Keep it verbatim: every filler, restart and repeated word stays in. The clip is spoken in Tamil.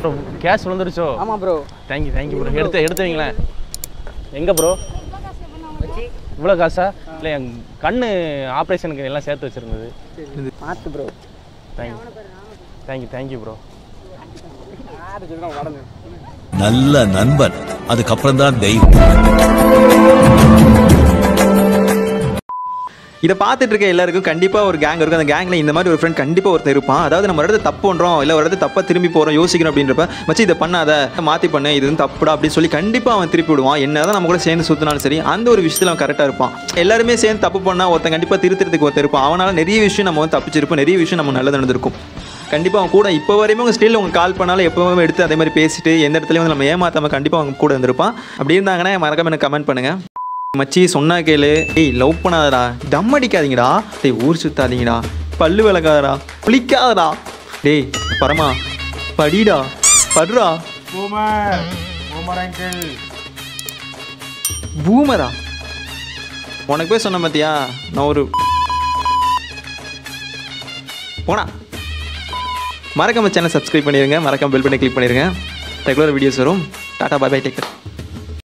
Bro cash விழுந்துருச்சோ? ஆமாம் ப்ரோ. Thank you thank you bro. எடுத்து எடுத்து வைங்களேன். எங்கே ப்ரோ இவ்வளோ காசா? இல்லை என் கண்ணு ஆப்ரேஷனுக்கு எல்லாம் சேர்த்து வச்சுருந்தது. பார்த்து bro. Thank you thank you thank you bro. நல்ல நண்பன், அதுக்கப்புறம் தான் தெய்வம். இதை பார்த்துட்டு இருக்க எல்லாருக்கும் கண்டிப்பாக ஒரு கேங் இருக்கும். அந்த கேங்கில் இந்த மாதிரி ஒரு ஃப்ரெண்ட் கண்டிப்பாக ஒருத்தர் இருப்பான். அதாவது நம்ம ஒரு இடத்துல தப்பு பண்ணுறோம், இல்லை ஒரு இடத்துல தப்பாக திரும்பி போகிறோம், யோசிக்கணும் அப்படின்றப்ப மச்சி இதை பண்ணாத, மாற்றி பண்ணு, இது வந்து தப்புடா அப்படின்னு சொல்லி கண்டிப்பாக அவன் திருப்பி விடுவான். என்ன தான் நம்ம கூட சேர்ந்து சுற்றினாலும் சரி, அந்த ஒரு விஷயத்தில் அவன் கரெக்டாக இருப்பான். எல்லாருமே சேர்ந்து தப்பு பண்ணால் ஒருத்தன் கண்டிப்பாக திருத்துறதுக்கு ஒருத்தர் இருப்பான். அவனால் நிறைய விஷயம் நம்ம வந்து தப்பிச்சிருப்போம், நிறைய விஷயம் நம்ம நல்லது நடந்திருக்கும். கண்டிப்பாக அவங்க கூட இப்போ வரையுமே உங்கள் ஸ்டில் உங்களுக்கு கால் பண்ணாலும் எப்போவுமே எடுத்து அதே மாதிரி பேசிட்டு எந்த இடத்துலையும் வந்து நம்ம ஏமாற்றாமல் கண்டிப்பாக அவங்க கூட இருந்திருப்பான். அப்படி இருந்தாங்கன்னா மறக்காம எனக்கு கமெண்ட் பண்ணுங்கள். மச்சி சொன்னா கேளு, ஏய் லவ் பண்ணாதடா, டம் அடிக்காதீங்கடா, டேய் ஊர் சுத்தாதீங்கடா, பல்லு விளக்காதடா, குளிக்காதடா, டேய் பரமா படிடா, படுறா. Boomer boomer uncle. பூமரா? உனக்கு போய் சொன்ன பார்த்தியா, நான் ஒரு போனா. மறக்காம சேனல் சப்ஸ்கிரைப் பண்ணிடுங்க, மறக்காம பெல் பட்டனை கிளிக் பண்ணிடுங்க. ரெகுலர் வீடியோஸ் வரும். Tata bye bye, take care.